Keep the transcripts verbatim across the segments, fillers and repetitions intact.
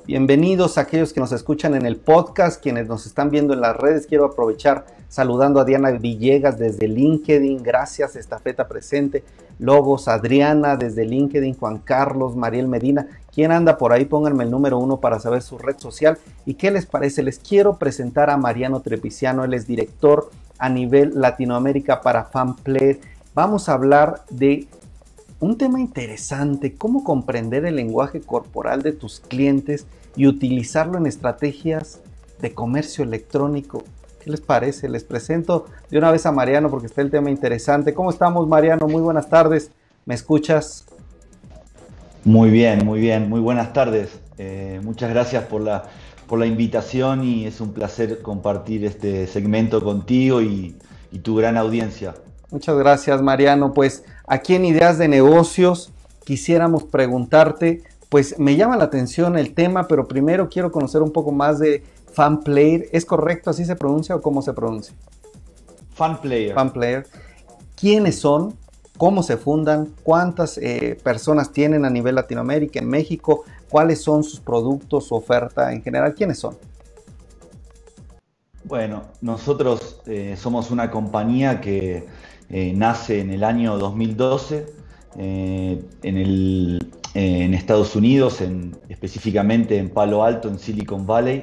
Bienvenidos a aquellos que nos escuchan en el podcast, quienes nos están viendo en las redes. Quiero aprovechar saludando a Diana Villegas desde LinkedIn, gracias, Estafeta presente. Logos, Adriana desde LinkedIn, Juan Carlos, Mariel Medina. ¿Quién anda por ahí? Pónganme el número uno para saber su red social. ¿Y qué les parece? Les quiero presentar a Mariano Trepiciano, él es director a nivel Latinoamérica para FanPlayer. Vamos a hablar de un tema interesante, cómo comprender el lenguaje corporal de tus clientes y utilizarlo en estrategias de comercio electrónico. ¿Qué les parece? Les presento de una vez a Mariano porque está el tema interesante. ¿Cómo estamos, Mariano? Muy buenas tardes. ¿Me escuchas? Muy bien, muy bien. Muy buenas tardes. Eh, muchas gracias por la, por la invitación y es un placer compartir este segmento contigo y, y tu gran audiencia. Muchas gracias, Mariano. Pues aquí en Ideas de Negocios quisiéramos preguntarte, pues me llama la atención el tema, pero primero quiero conocer un poco más de FanPlayer. ¿Es correcto? ¿Así se pronuncia o cómo se pronuncia? FanPlayer. FanPlayer. ¿Quiénes son? ¿Cómo se fundan? ¿Cuántas eh, personas tienen a nivel Latinoamérica, en México? ¿Cuáles son sus productos, su oferta en general? ¿Quiénes son? Bueno, nosotros eh, somos una compañía que eh, nace en el año dos mil doce eh, en, el, eh, en Estados Unidos, en, específicamente en Palo Alto, en Silicon Valley,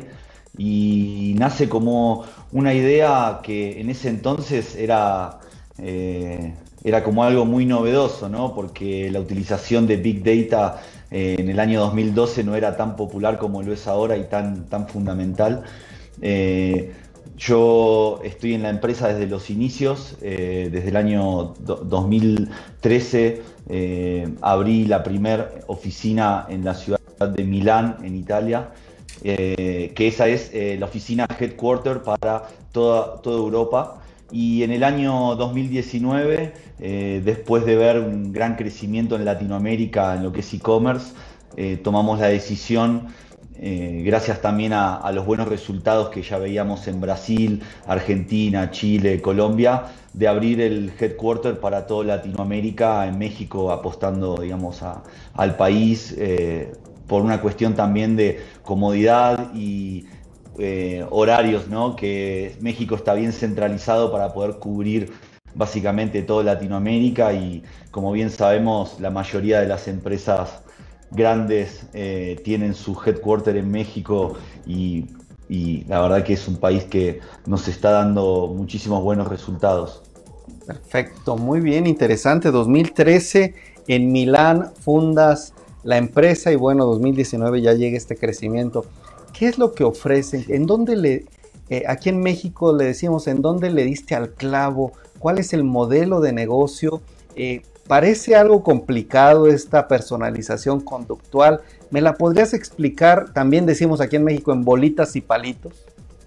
y nace como una idea que en ese entonces era, eh, era como algo muy novedoso, ¿no? Porque la utilización de Big Data eh, en el año dos mil doce no era tan popular como lo es ahora y tan, tan fundamental. Eh, Yo estoy en la empresa desde los inicios, eh, desde el año dos mil trece eh, abrí la primera oficina en la ciudad de Milán, en Italia, eh, que esa es eh, la oficina headquarter para toda, toda Europa. Y en el año dos mil diecinueve, eh, después de ver un gran crecimiento en Latinoamérica en lo que es e-commerce, eh, tomamos la decisión, Eh, gracias también a, a los buenos resultados que ya veíamos en Brasil, Argentina, Chile, Colombia, de abrir el headquarter para toda Latinoamérica, en México, apostando, digamos, a, al país eh, por una cuestión también de comodidad y eh, horarios, ¿no? Que México está bien centralizado para poder cubrir básicamente toda Latinoamérica y, como bien sabemos, la mayoría de las empresas grandes eh, tienen su headquarter en México y, y la verdad que es un país que nos está dando muchísimos buenos resultados. Perfecto, muy bien, interesante. dos mil trece en Milán fundas la empresa y bueno, dos mil diecinueve ya llega este crecimiento. ¿Qué es lo que ofrecen? ¿En dónde le, eh, aquí en México le decimos, en dónde le diste al clavo? ¿Cuál es el modelo de negocio? Eh, Parece algo complicado esta personalización conductual. ¿Me la podrías explicar? También decimos aquí en México en bolitas y palitos.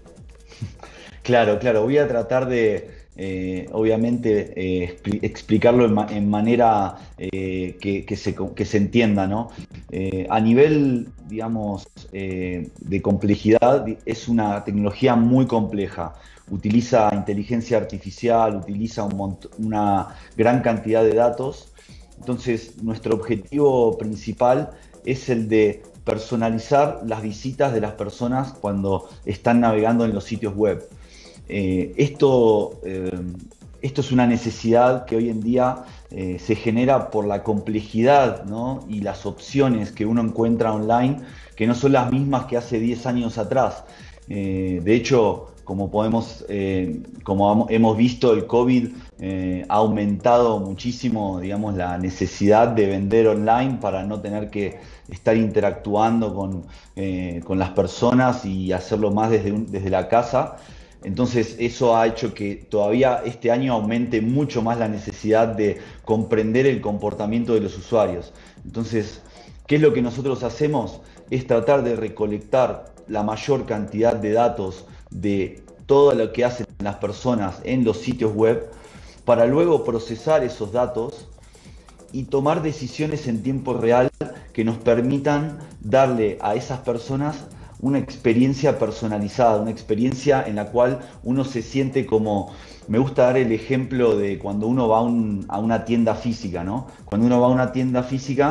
Claro, claro. Voy a tratar de, eh, obviamente, eh, explicarlo en, ma en manera eh, que, que, se, que se entienda, ¿no? Eh, a nivel, digamos, eh, de complejidad, es una tecnología muy compleja. Utiliza inteligencia artificial, utiliza un una gran cantidad de datos. Entonces, nuestro objetivo principal es el de personalizar las visitas de las personas cuando están navegando en los sitios web. Eh, esto, eh, esto es una necesidad que hoy en día eh, se genera por la complejidad, ¿no? Y las opciones que uno encuentra online, que no son las mismas que hace diez años atrás. Eh, de hecho, como podemos, eh, como hemos visto, el COVID eh, ha aumentado muchísimo, digamos, la necesidad de vender online para no tener que estar interactuando con, eh, con las personas y hacerlo más desde, un, desde la casa. Entonces eso ha hecho que todavía este año aumente mucho más la necesidad de comprender el comportamiento de los usuarios. Entonces, ¿qué es lo que nosotros hacemos? Es tratar de recolectar la mayor cantidad de datos de todo lo que hacen las personas en los sitios web para luego procesar esos datos y tomar decisiones en tiempo real que nos permitan darle a esas personas una experiencia personalizada, una experiencia en la cual uno se siente como... Me gusta dar el ejemplo de cuando uno va a, un, a una tienda física, ¿no? Cuando uno va a una tienda física,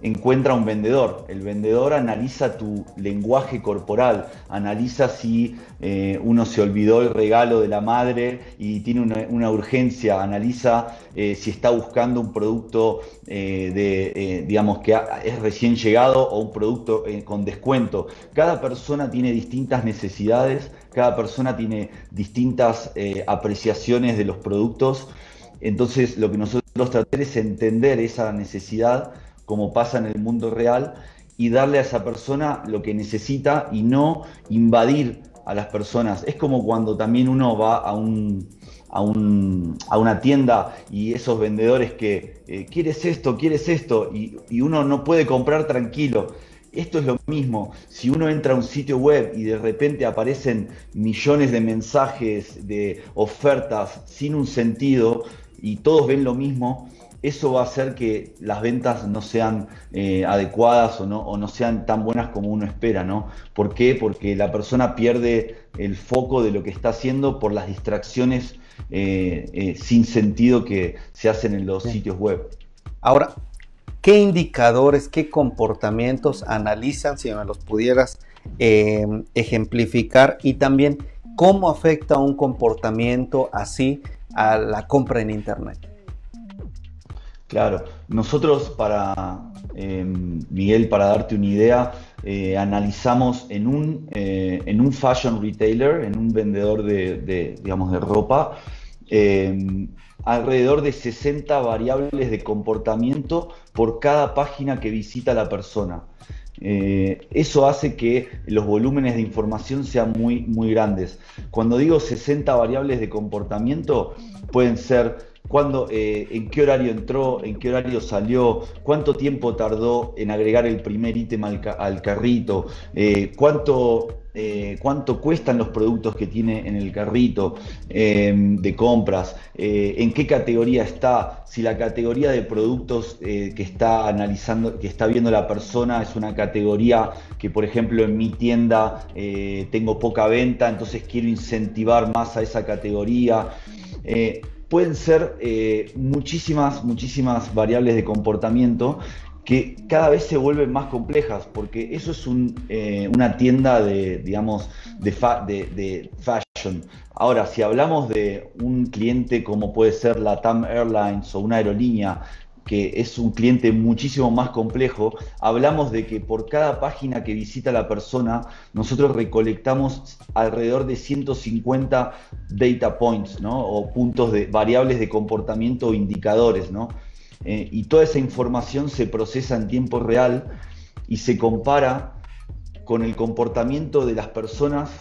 encuentra un vendedor. El vendedor analiza tu lenguaje corporal, analiza si eh, uno se olvidó el regalo de la madre y tiene una, una urgencia, analiza eh, si está buscando un producto eh, de, eh, digamos, que es recién llegado o un producto eh, con descuento. Cada persona tiene distintas necesidades, cada persona tiene distintas eh, apreciaciones de los productos. Entonces, lo que nosotros tratamos es entender esa necesidad, como pasa en el mundo real, y darle a esa persona lo que necesita y no invadir a las personas. Es como cuando también uno va a, un, a, un, a una tienda y esos vendedores que eh, ¿quieres esto? ¿Quieres esto? Y, y uno no puede comprar tranquilo. Esto es lo mismo. Si uno entra a un sitio web y de repente aparecen millones de mensajes, de ofertas sin un sentido y todos ven lo mismo, eso va a hacer que las ventas no sean eh, adecuadas o no, o no sean tan buenas como uno espera, ¿no? ¿Por qué? Porque la persona pierde el foco de lo que está haciendo por las distracciones eh, eh, sin sentido que se hacen en los sitios web. Ahora, ¿qué indicadores, qué comportamientos analizan, si me los pudieras eh, ejemplificar? Y también, ¿cómo afecta un comportamiento así a la compra en Internet? Claro, nosotros para, eh, Miguel, para darte una idea, eh, analizamos en un, eh, en un fashion retailer, en un vendedor de, de, digamos, de ropa, eh, alrededor de sesenta variables de comportamiento por cada página que visita la persona. Eh, eso hace que los volúmenes de información sean muy, muy grandes. Cuando digo sesenta variables de comportamiento, pueden ser cuándo, eh, en qué horario entró, en qué horario salió, cuánto tiempo tardó en agregar el primer ítem al, ca al carrito, eh, cuánto, eh, cuánto cuestan los productos que tiene en el carrito eh, de compras, eh, en qué categoría está, si la categoría de productos eh, que está analizando, que está viendo la persona es una categoría que, por ejemplo, en mi tienda eh, tengo poca venta, entonces quiero incentivar más a esa categoría. Eh, Pueden ser eh, muchísimas, muchísimas variables de comportamiento que cada vez se vuelven más complejas, porque eso es un, eh, una tienda de, digamos, de, fa de, de fashion. Ahora, si hablamos de un cliente como puede ser LATAM Airlines o una aerolínea, que es un cliente muchísimo más complejo, hablamos de que por cada página que visita la persona, nosotros recolectamos alrededor de ciento cincuenta data points, ¿no? O puntos de variables de comportamiento o indicadores, ¿no? Eh, y toda esa información se procesa en tiempo real y se compara con el comportamiento de las personas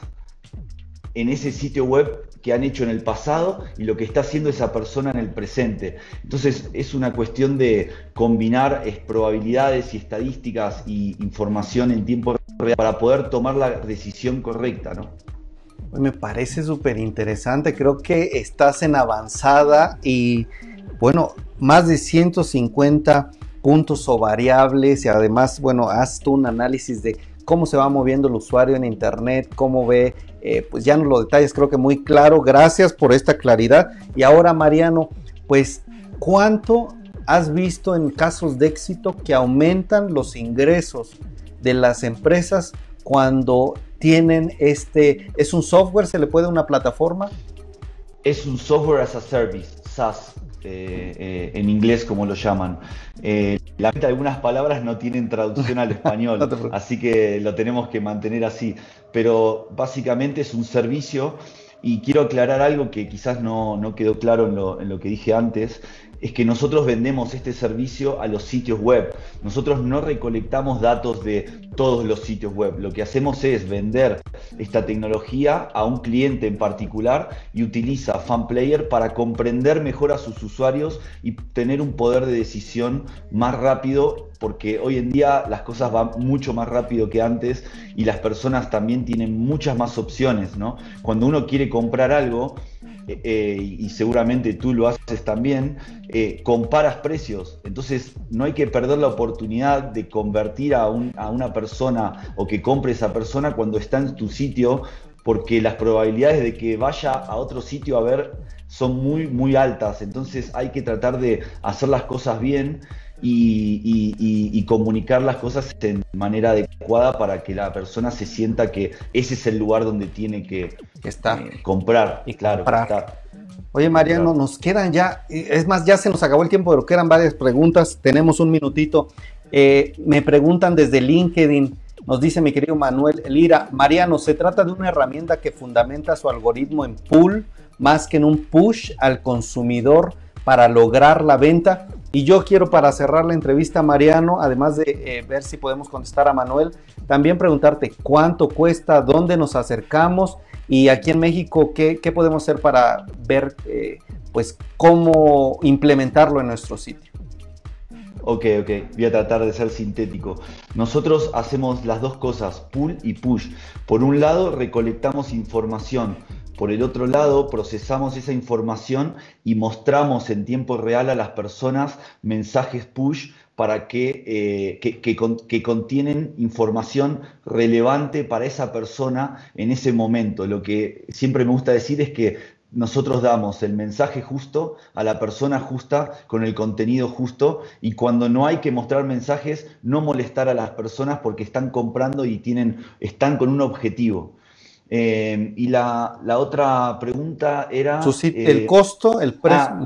en ese sitio web que han hecho en el pasado y lo que está haciendo esa persona en el presente. Entonces es una cuestión de combinar es, probabilidades y estadísticas y información en tiempo real para poder tomar la decisión correcta, ¿no? Me parece súper interesante, creo que estás en avanzada y bueno, más de ciento cincuenta puntos o variables y además, bueno, haz tú un análisis de cómo se va moviendo el usuario en Internet, cómo ve, eh, pues ya nos lo detalles, creo que muy claro. Gracias por esta claridad. Y ahora, Mariano, pues, ¿cuánto has visto en casos de éxito que aumentan los ingresos de las empresas cuando tienen este, es un software, se le puede una plataforma? Es un software as a service, SaaS. Eh, eh, en inglés como lo llaman. Eh, la de algunas palabras no tienen traducción al español, no así que lo tenemos que mantener así, pero básicamente es un servicio. Y quiero aclarar algo que quizás no, no quedó claro en lo, en lo que dije antes, es que nosotros vendemos este servicio a los sitios web. Nosotros no recolectamos datos de todos los sitios web. Lo que hacemos es vender esta tecnología a un cliente en particular y utiliza FanPlayer para comprender mejor a sus usuarios y tener un poder de decisión más rápido, porque hoy en día las cosas van mucho más rápido que antes y las personas también tienen muchas más opciones, ¿no? Cuando uno quiere comprar algo, eh, eh, y seguramente tú lo haces también, eh, comparas precios. Entonces no hay que perder la oportunidad de convertir a, un, a una persona o que compre esa persona cuando está en tu sitio, porque las probabilidades de que vaya a otro sitio a ver son muy, muy altas. Entonces hay que tratar de hacer las cosas bien. Y, y, y, y comunicar las cosas de manera adecuada para que la persona se sienta que ese es el lugar donde tiene que estar. Eh, comprar. Y claro, comprar. Estar. Oye, Mariano, nos quedan ya, es más, ya se nos acabó el tiempo, pero quedan varias preguntas, tenemos un minutito. Eh, me preguntan desde LinkedIn, nos dice mi querido Manuel Lira, Mariano, ¿se trata de una herramienta que fundamenta su algoritmo en pull más que en un push al consumidor para lograr la venta? Y yo quiero, para cerrar la entrevista, Mariano, además de eh, ver si podemos contestar a Manuel, también preguntarte cuánto cuesta, dónde nos acercamos y aquí en México, ¿qué, qué podemos hacer para ver eh, pues cómo implementarlo en nuestro sitio? Ok, ok, voy a tratar de ser sintético. Nosotros hacemos las dos cosas, pull y push. Por un lado, recolectamos información. Por el otro lado, procesamos esa información y mostramos en tiempo real a las personas mensajes push para que, eh, que, que, que contienen información relevante para esa persona en ese momento. Lo que siempre me gusta decir es que nosotros damos el mensaje justo a la persona justa con el contenido justo, y cuando no hay que mostrar mensajes, no molestar a las personas porque están comprando y tienen, están con un objetivo. Eh, y la, la otra pregunta era... Su, eh, el costo, el precio... Ah,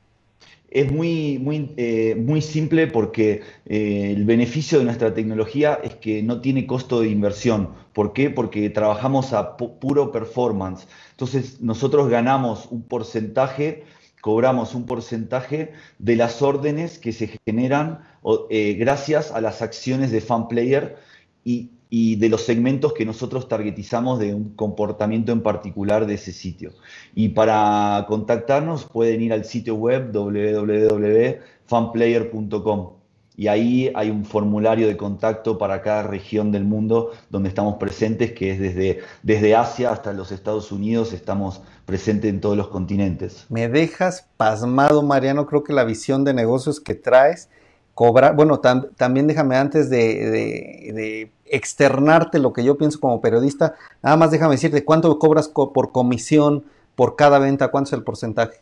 es muy, muy, eh, muy simple porque eh, el beneficio de nuestra tecnología es que no tiene costo de inversión. ¿Por qué? Porque trabajamos a pu puro performance. Entonces nosotros ganamos un porcentaje, cobramos un porcentaje de las órdenes que se generan eh, gracias a las acciones de FanPlayer y, y de los segmentos que nosotros targetizamos de un comportamiento en particular de ese sitio. Y para contactarnos pueden ir al sitio web doble u doble u doble u punto fanplayer punto com y ahí hay un formulario de contacto para cada región del mundo donde estamos presentes, que es desde, desde Asia hasta los Estados Unidos, estamos presentes en todos los continentes. Me dejas pasmado, Mariano, creo que la visión de negocios que traes, cobrar, bueno, tam, también déjame antes de, de, de externarte lo que yo pienso como periodista, nada más déjame decirte cuánto cobras co por comisión, por cada venta, cuánto es el porcentaje.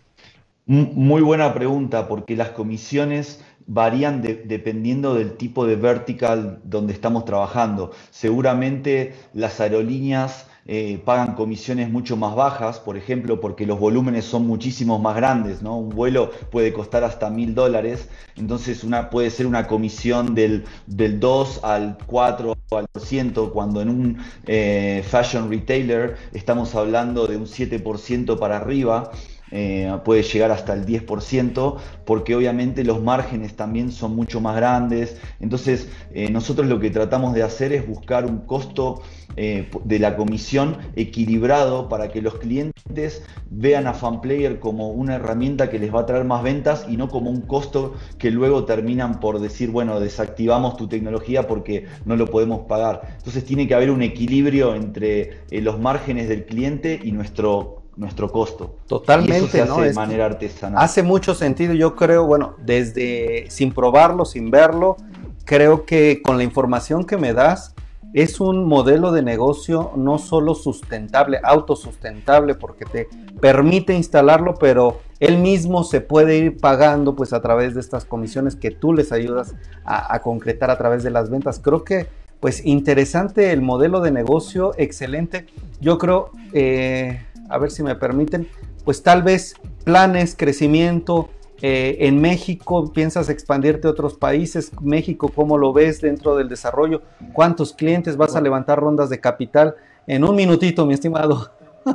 Muy buena pregunta, porque las comisiones varían de, dependiendo del tipo de vertical donde estamos trabajando. Seguramente las aerolíneas eh, pagan comisiones mucho más bajas, por ejemplo, porque los volúmenes son muchísimos más grandes, ¿no? Un vuelo puede costar hasta mil dólares, entonces una, puede ser una comisión del, del dos al cuatro al por ciento, cuando en un eh, fashion retailer estamos hablando de un siete por ciento para arriba. Eh, puede llegar hasta el diez por ciento, porque obviamente los márgenes también son mucho más grandes. Entonces eh, nosotros lo que tratamos de hacer es buscar un costo eh, de la comisión equilibrado para que los clientes vean a FanPlayer como una herramienta que les va a traer más ventas y no como un costo que luego terminan por decir, bueno, desactivamos tu tecnología porque no lo podemos pagar. Entonces tiene que haber un equilibrio entre eh, los márgenes del cliente y nuestro nuestro costo. Totalmente, y eso se hace ¿no? de es manera artesanal. Hace mucho sentido, yo creo, bueno, desde sin probarlo, sin verlo, creo que con la información que me das, es un modelo de negocio no solo sustentable, autosustentable, porque te permite instalarlo, pero él mismo se puede ir pagando pues a través de estas comisiones que tú les ayudas a, a concretar a través de las ventas. Creo que pues interesante el modelo de negocio, excelente. Yo creo, eh, a ver si me permiten, pues tal vez planes, crecimiento. Eh, en México, ¿piensas expandirte a otros países? México, ¿cómo lo ves dentro del desarrollo? ¿Cuántos clientes vas a levantar rondas de capital? En un minutito, mi estimado.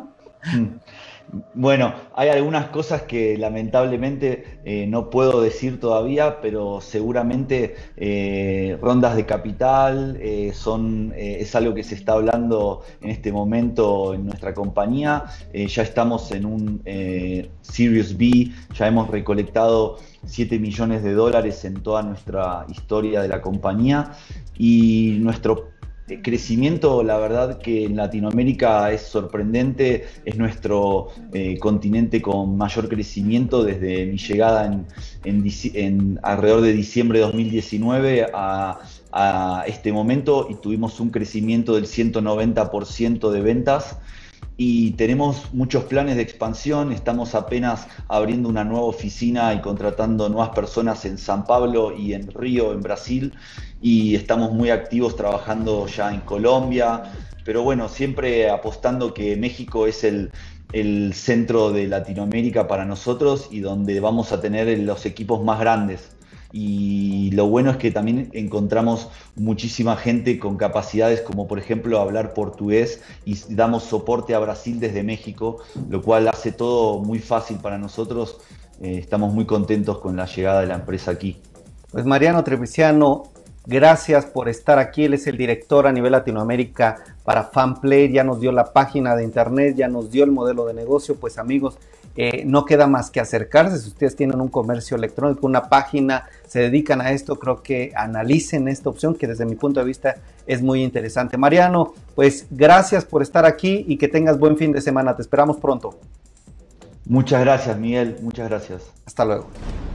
Bueno, hay algunas cosas que lamentablemente eh, no puedo decir todavía, pero seguramente eh, rondas de capital eh, son, eh, es algo que se está hablando en este momento en nuestra compañía. Eh, ya estamos en un eh, Series B, ya hemos recolectado siete millones de dólares en toda nuestra historia de la compañía, y nuestro crecimiento, la verdad que en Latinoamérica es sorprendente, es nuestro eh, continente con mayor crecimiento desde mi llegada en, en, en alrededor de diciembre de dos mil diecinueve a, a este momento, y tuvimos un crecimiento del ciento noventa por ciento de ventas. y tenemos muchos planes de expansión. Estamos apenas abriendo una nueva oficina y contratando nuevas personas en San Pablo y en Río, en Brasil, y estamos muy activos trabajando ya en Colombia, pero bueno, siempre apostando que México es el, el centro de Latinoamérica para nosotros y donde vamos a tener los equipos más grandes. Y lo bueno es que también encontramos muchísima gente con capacidades como por ejemplo hablar portugués, y damos soporte a Brasil desde México, lo cual hace todo muy fácil para nosotros. Eh, estamos muy contentos con la llegada de la empresa aquí. Pues Mariano Trebisiano, gracias por estar aquí. Él es el director a nivel Latinoamérica para FanPlay, ya nos dio la página de internet, ya nos dio el modelo de negocio. Pues amigos, eh, no queda más que acercarse. Si ustedes tienen un comercio electrónico, una página, se dedican a esto, creo que analicen esta opción que desde mi punto de vista es muy interesante. Mariano, pues gracias por estar aquí y que tengas buen fin de semana. Te esperamos pronto. Muchas gracias, Miguel, muchas gracias. Hasta luego.